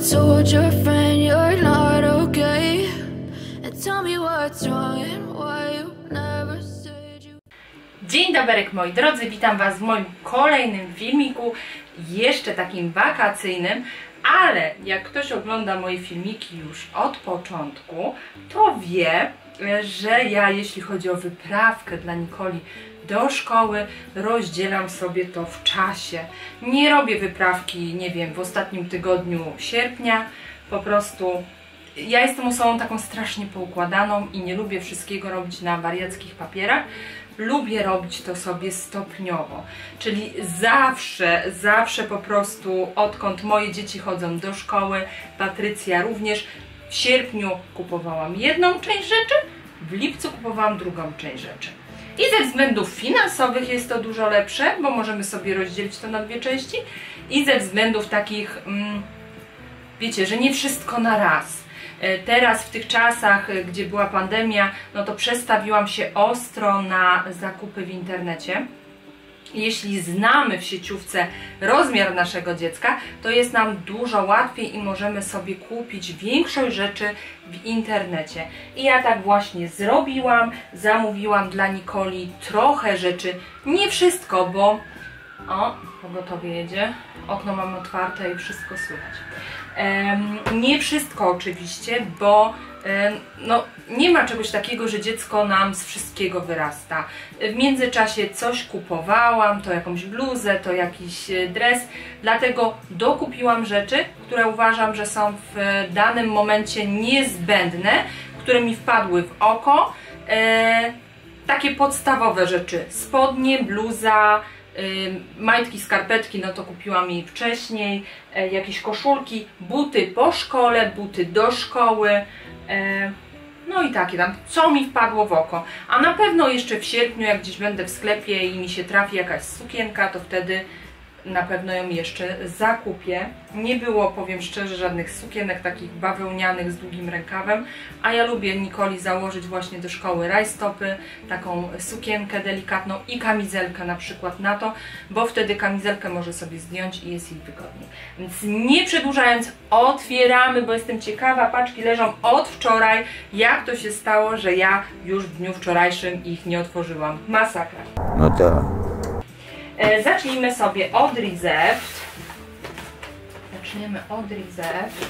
told your friend you're not okay, and tell me what's wrong and why you never said you... Dzień dobry moi drodzy, witam Was w moim kolejnym filmiku, jeszcze takim wakacyjnym, ale jak ktoś ogląda moje filmiki już od początku, to wie, że ja, jeśli chodzi o wyprawkę dla Nikoli do szkoły, rozdzielam sobie to w czasie. Nie robię wyprawki, nie wiem, w ostatnim tygodniu sierpnia, po prostu ja jestem osobą taką strasznie poukładaną i nie lubię wszystkiego robić na wariackich papierach. Lubię robić to sobie stopniowo, czyli zawsze po prostu, odkąd moje dzieci chodzą do szkoły, Patrycja również, w sierpniu kupowałam jedną część rzeczy, w lipcu kupowałam drugą część rzeczy. I ze względów finansowych jest to dużo lepsze, bo możemy sobie rozdzielić to na dwie części, i ze względów takich, wiecie, że nie wszystko na raz. Teraz w tych czasach, gdzie była pandemia, no to przestawiłam się ostro na zakupy w internecie. Jeśli znamy w sieciówce rozmiar naszego dziecka, to jest nam dużo łatwiej i możemy sobie kupić większość rzeczy w internecie. I ja tak właśnie zrobiłam, zamówiłam dla Nikoli trochę rzeczy, nie wszystko, bo... O, pogotowie jedzie, okno mam otwarte i wszystko słychać. Nie wszystko oczywiście, bo no, nie ma czegoś takiego, że dziecko nam z wszystkiego wyrasta. W międzyczasie coś kupowałam, to jakąś bluzę, to jakiś dres, dlatego dokupiłam rzeczy, które uważam, że są w danym momencie niezbędne, które mi wpadły w oko. Takie podstawowe rzeczy, spodnie, bluza, majtki, skarpetki, no to kupiłam jej wcześniej, jakieś koszulki, buty po szkole, buty do szkoły, no i takie tam, co mi wpadło w oko. A na pewno jeszcze w sierpniu, jak gdzieś będę w sklepie i mi się trafi jakaś sukienka, to wtedy na pewno ją jeszcze zakupię. Nie było, powiem szczerze, żadnych sukienek takich bawełnianych z długim rękawem, a ja lubię Nikoli założyć właśnie do szkoły rajstopy, taką sukienkę delikatną i kamizelkę na przykład na to, bo wtedy kamizelkę może sobie zdjąć i jest jej wygodniej. Więc nie przedłużając, otwieramy, bo jestem ciekawa, paczki leżą od wczoraj, jak to się stało, że ja już w dniu wczorajszym ich nie otworzyłam. Masakra. No tak. Zacznijmy sobie od Reserved. Zaczniemy od Reserved.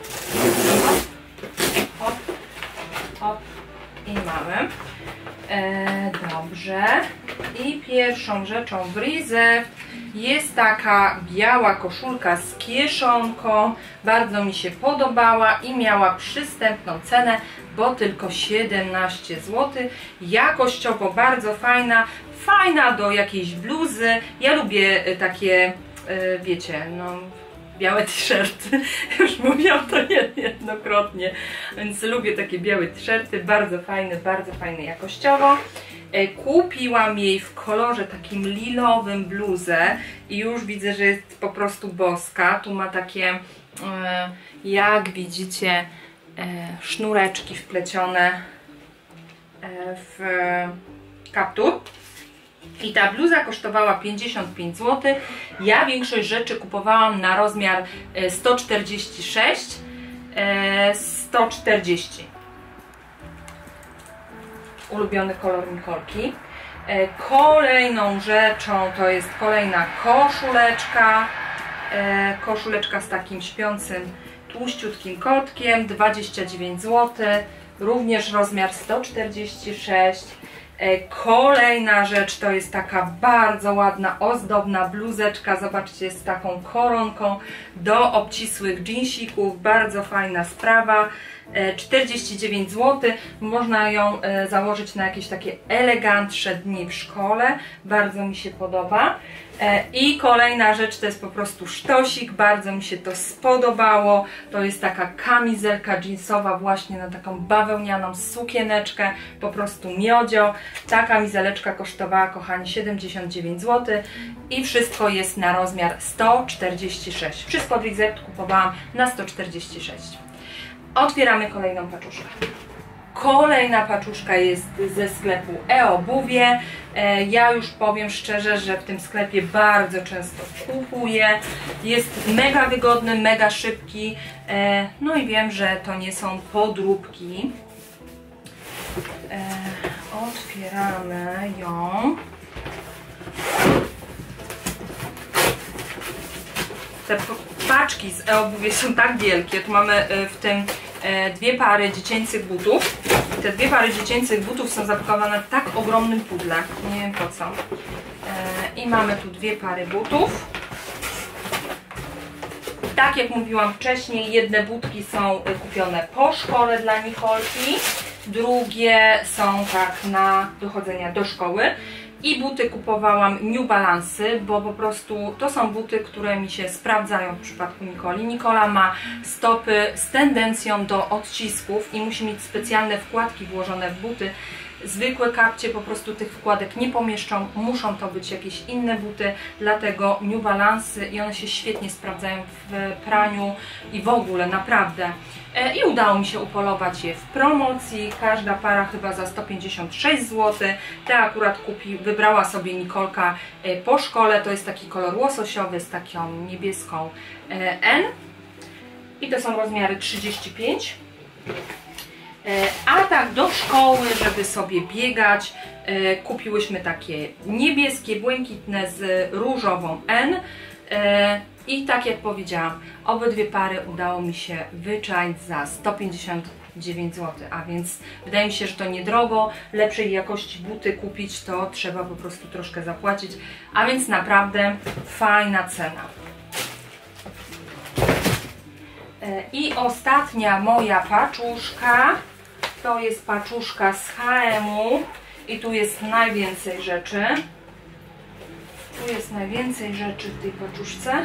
Hop, hop i mamy. Dobrze. I pierwszą rzeczą w Reserved jest taka biała koszulka z kieszonką. Bardzo mi się podobała i miała przystępną cenę, bo tylko 17 zł. Jakościowo bardzo fajna. Fajna do jakiejś bluzy. Ja lubię takie, wiecie, no, białe t-shirty. Już mówiłam to niejednokrotnie, więc lubię takie białe t-shirty. Bardzo fajny jakościowo. Kupiłam jej w kolorze takim lilowym bluzę i już widzę, że jest po prostu boska. Tu ma takie, jak widzicie, sznureczki wplecione w kaptur. I ta bluza kosztowała 55 zł. Ja większość rzeczy kupowałam na rozmiar 146, 140. Ulubiony kolor Nikolki. Kolejną rzeczą to jest kolejna koszuleczka. Koszuleczka z takim śpiącym, tłuściutkim kotkiem, 29 zł. Również rozmiar 146. Kolejna rzecz to jest taka bardzo ładna, ozdobna bluzeczka, zobaczcie, z taką koronką do obcisłych dżinsików, bardzo fajna sprawa, 49 zł, można ją założyć na jakieś takie elegantsze dni w szkole, bardzo mi się podoba. I kolejna rzecz to jest po prostu sztosik, bardzo mi się to spodobało, to jest taka kamizelka jeansowa właśnie na taką bawełnianą sukieneczkę, po prostu miodzio. Ta kamizeleczka kosztowała, kochani, 79 zł i wszystko jest na rozmiar 146. Wszystko od Reserved kupowałam na 146. Otwieramy kolejną paczuszkę. Kolejna paczuszka jest ze sklepu eObuwie. Ja już powiem szczerze, że w tym sklepie bardzo często kupuję. Jest mega wygodny, mega szybki. No i wiem, że to nie są podróbki. Otwieramy ją. Te paczki z eObuwie są tak wielkie. Tu mamy w tym dwie pary dziecięcych butów. Te dwie pary dziecięcych butów są zapakowane w tak ogromnym pudle. Nie wiem po co. I mamy tu dwie pary butów. Tak jak mówiłam wcześniej, jedne butki są kupione po szkole dla Nikolki, drugie są tak na dochodzenia do szkoły. I buty kupowałam New Balance'y, bo po prostu to są buty, które mi się sprawdzają w przypadku Nikoli. Nikola ma stopy z tendencją do odcisków i musi mieć specjalne wkładki włożone w buty. Zwykłe kapcie po prostu tych wkładek nie pomieszczą, muszą to być jakieś inne buty, dlatego New Balance'y i one się świetnie sprawdzają w praniu i w ogóle, naprawdę. I udało mi się upolować je w promocji, każda para chyba za 156 zł. Te akurat wybrała sobie Nikolka po szkole, to jest taki kolor łososiowy z taką niebieską N. I to są rozmiary 35. A tak do szkoły, żeby sobie biegać, kupiłyśmy takie niebieskie, błękitne z różową N. I tak jak powiedziałam, obydwie pary udało mi się wyczaić za 159 zł, a więc wydaje mi się, że to niedrogo. Lepszej jakości buty kupić to trzeba po prostu troszkę zapłacić, a więc naprawdę fajna cena. I ostatnia moja paczuszka to jest paczuszka z H&M-u i tu jest najwięcej rzeczy. Tu jest najwięcej rzeczy w tej paczuszce.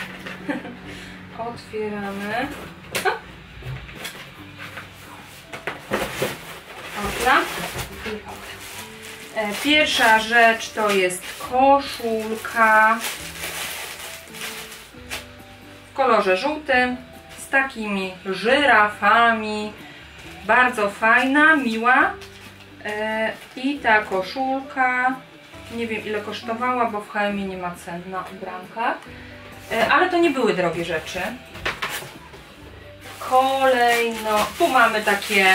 Otwieramy. Dobra. Pierwsza rzecz to jest koszulka w kolorze żółtym z takimi żyrafami. Bardzo fajna, miła. I ta koszulka, nie wiem ile kosztowała, bo w H&M nie ma cen na ubrankach, ale to nie były drogie rzeczy. Kolejno, tu mamy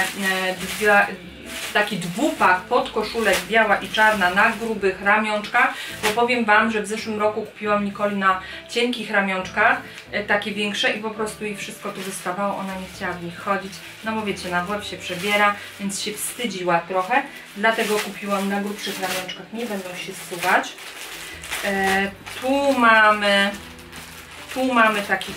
taki dwupak podkoszulek biała i czarna na grubych ramionczkach, bo powiem Wam, że w zeszłym roku kupiłam Nikoli na cienkich ramionczkach, takie większe i po prostu jej wszystko tu wystawało, ona nie chciała w nich chodzić, no bo wiecie, na łeb się przebiera, więc się wstydziła trochę, dlatego kupiłam na grubszych ramionczkach, nie będą się zsuwać. Tu mamy taki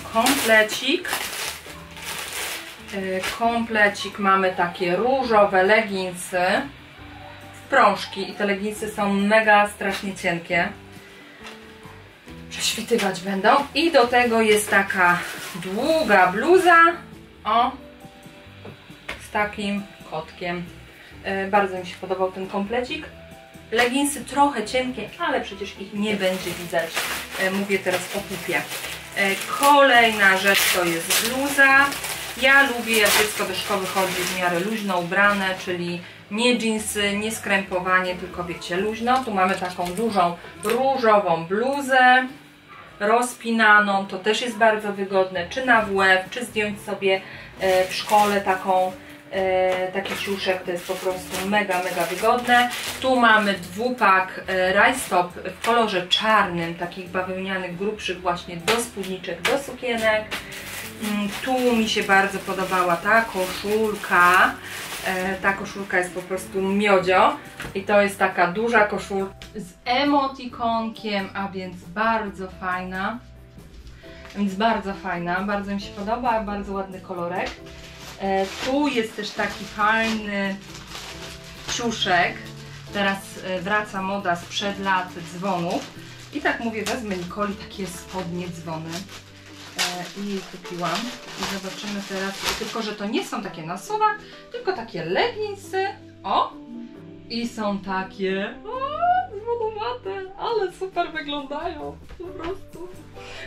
komplecik, mamy takie różowe leginsy w prążki i te leginsy są mega strasznie cienkie, prześwitywać będą i do tego jest taka długa bluza, o, z takim kotkiem. Bardzo mi się podobał ten komplecik. Leginsy trochę cienkie, ale przecież ich nie będzie widać, mówię teraz o pupie. Kolejna rzecz to jest bluza. Ja lubię, jak dziecko do szkoły chodzi w miarę luźno ubrane, czyli nie dżinsy, nie skrępowanie, tylko wiecie, luźno. Tu mamy taką dużą różową bluzę rozpinaną, to też jest bardzo wygodne, czy na WF, czy zdjąć sobie w szkole taki ciuszek, to jest po prostu mega, mega wygodne. Tu mamy dwupak rajstop w kolorze czarnym, takich bawełnianych, grubszych właśnie do spódniczek, do sukienek. Tu mi się bardzo podobała ta koszulka. Ta koszulka jest po prostu miodzio i to jest taka duża koszulka z emotikonkiem, a więc bardzo fajna. Bardzo mi się podoba, bardzo ładny kolorek. Tu jest też taki fajny ciuszek. Teraz wraca moda sprzed lat dzwonów. I tak mówię, wezmę Nikoli takie spodnie dzwony. I jej kupiłam. I zobaczymy teraz, tylko że to nie są takie na suwa, tylko takie leginsy. O! I są takie dzwonowate, ale super wyglądają po prostu.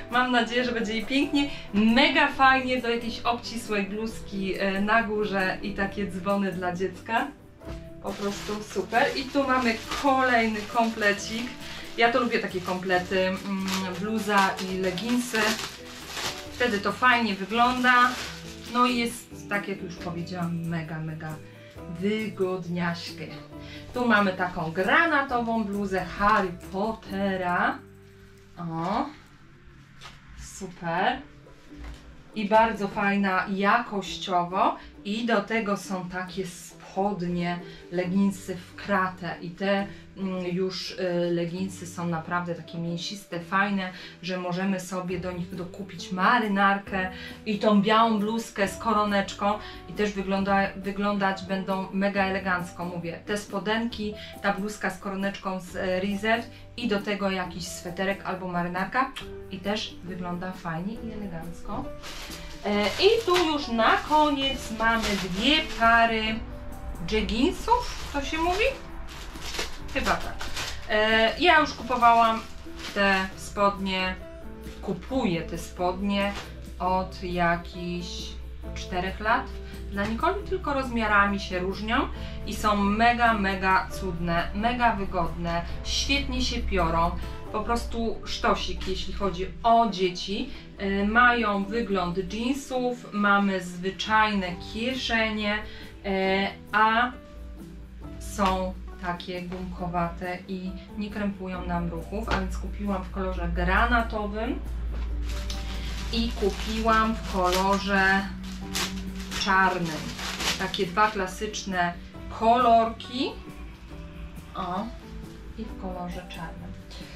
Mam nadzieję, że będzie jej pięknie. Mega fajnie do jakiejś obcisłej bluzki na górze i takie dzwony dla dziecka. Po prostu super. I tu mamy kolejny komplecik. Ja to lubię takie komplety, bluza i leginsy. Wtedy to fajnie wygląda. No i jest, tak jak już powiedziałam, mega wygodniaśkie. Tu mamy taką granatową bluzę Harry Pottera. O, super. I bardzo fajna jakościowo. I do tego są takie spodnie, leginsy w kratę. I te już leginsy są naprawdę takie mięsiste, fajne, że możemy sobie do nich dokupić marynarkę i tą białą bluzkę z koroneczką i też wyglądać będą mega elegancko. Mówię, te spodenki, ta bluzka z koroneczką z Reserve i do tego jakiś sweterek albo marynarka i też wygląda fajnie i elegancko. I tu już na koniec mamy dwie pary jegginsów, to się mówi? Chyba tak. Ja już kupowałam te spodnie, kupuję te spodnie od jakichś 4 lat. Dla Nikoli tylko rozmiarami się różnią i są mega cudne, mega wygodne, świetnie się piorą. Po prostu sztosik, jeśli chodzi o dzieci. Mają wygląd jeansów, mamy zwyczajne kieszenie, a są takie gumkowate i nie krępują nam ruchów, a więc kupiłam w kolorze granatowym i kupiłam w kolorze czarnym. Takie dwa klasyczne kolorki. O, i w kolorze czarnym.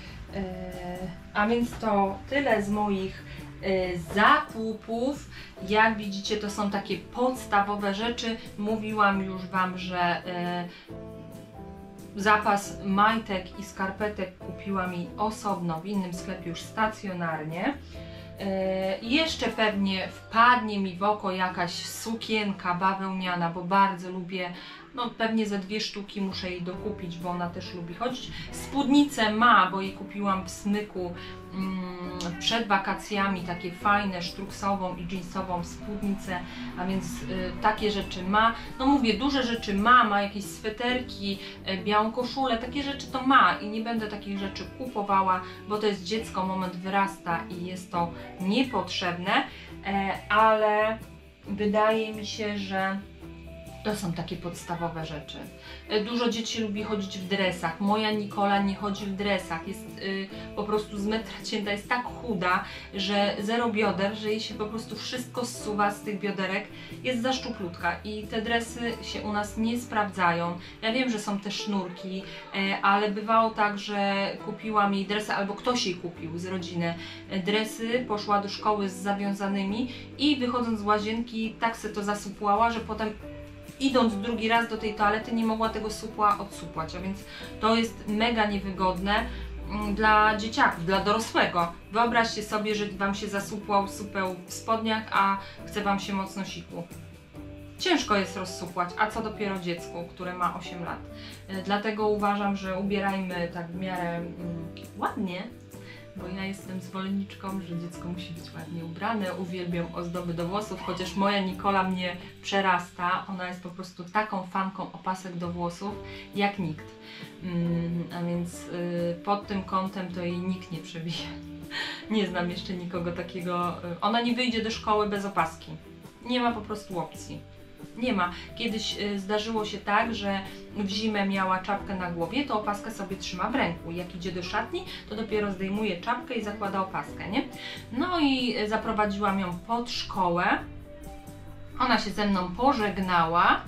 A więc to tyle z moich zakupów. Jak widzicie, to są takie podstawowe rzeczy. Mówiłam już Wam, że zapas majtek i skarpetek kupiłam mi osobno w innym sklepie już stacjonarnie. Jeszcze pewnie wpadnie mi w oko jakaś sukienka bawełniana, bo bardzo lubię, no pewnie ze 2 sztuki muszę jej dokupić, bo ona też lubi chodzić. Spódnicę ma, bo jej kupiłam w Smyku przed wakacjami, takie fajne, sztruksową i jeansową spódnicę, a więc takie rzeczy ma. No mówię, duże rzeczy ma jakieś sweterki, białą koszulę, takie rzeczy to ma i nie będę takich rzeczy kupowała, bo to jest dziecko, moment wyrasta i jest to niepotrzebne, ale wydaje mi się, że to są takie podstawowe rzeczy. Dużo dzieci lubi chodzić w dresach. Moja Nikola nie chodzi w dresach. Jest po prostu z metra cięta, jest tak chuda, że zero bioder, że jej się po prostu wszystko zsuwa z tych bioderek. Jest za szczuplutka i te dresy się u nas nie sprawdzają. Ja wiem, że są te sznurki, ale bywało tak, że kupiłam jej dresy, albo ktoś jej kupił z rodziny dresy, poszła do szkoły z zawiązanymi i wychodząc z łazienki tak se to zasupłała, że potem idąc drugi raz do tej toalety nie mogła tego supła odsupłać, a więc to jest mega niewygodne dla dzieciaków, dla dorosłego. Wyobraźcie sobie, że Wam się zasupłał supeł w spodniach, a chce Wam się mocno siku. Ciężko jest rozsupłać, a co dopiero dziecku, które ma 8 lat. Dlatego uważam, że ubierajmy tak w miarę ładnie, bo ja jestem zwolenniczką, że dziecko musi być ładnie ubrane, uwielbiam ozdoby do włosów, chociaż moja Nikola mnie przerasta, ona jest po prostu taką fanką opasek do włosów jak nikt. A więc pod tym kątem to jej nikt nie przebije. Nie znam jeszcze nikogo takiego, ona nie wyjdzie do szkoły bez opaski. Nie ma po prostu opcji. Nie ma. Kiedyś zdarzyło się tak, że w zimę miała czapkę na głowie, to opaskę sobie trzyma w ręku. Jak idzie do szatni, to dopiero zdejmuje czapkę i zakłada opaskę, nie? No i zaprowadziłam ją pod szkołę. Ona się ze mną pożegnała.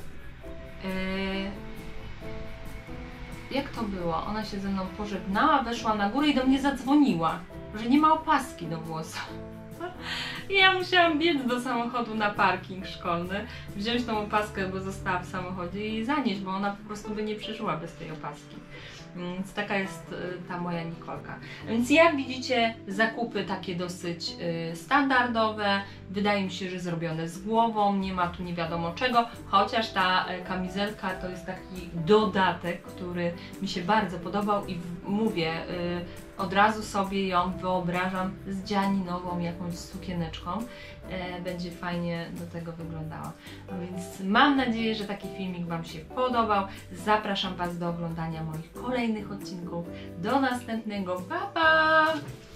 Jak to było? Ona się ze mną pożegnała, weszła na górę i do mnie zadzwoniła, że nie ma opaski do włosów. I ja musiałam biec do samochodu na parking szkolny, wziąć tą opaskę, bo została w samochodzie i zanieść, bo ona po prostu by nie przeżyła bez tej opaski. Więc taka jest ta moja Nikolka. Więc jak widzicie, zakupy takie dosyć standardowe. Wydaje mi się, że zrobione z głową, nie ma tu nie wiadomo czego, chociaż ta kamizelka to jest taki dodatek, który mi się bardzo podobał i mówię, od razu sobie ją wyobrażam z dzianinową jakąś sukieneczką. Będzie fajnie do tego wyglądała. No więc mam nadzieję, że taki filmik Wam się podobał. Zapraszam Was do oglądania moich kolejnych odcinków. Do następnego. Pa, pa!